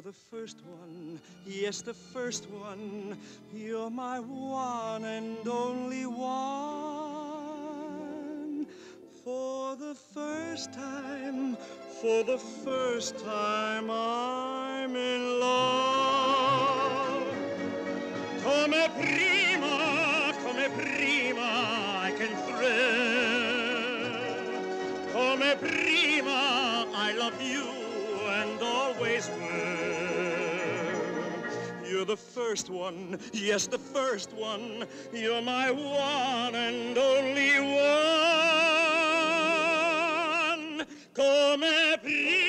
the first one, yes, the first one. You're my one and only one. For the first time, I'm in love. Come prima, I can thrill. Come prima, I love you and always will. You're the first one, yes, the first one. You're my one and only one. Come prima.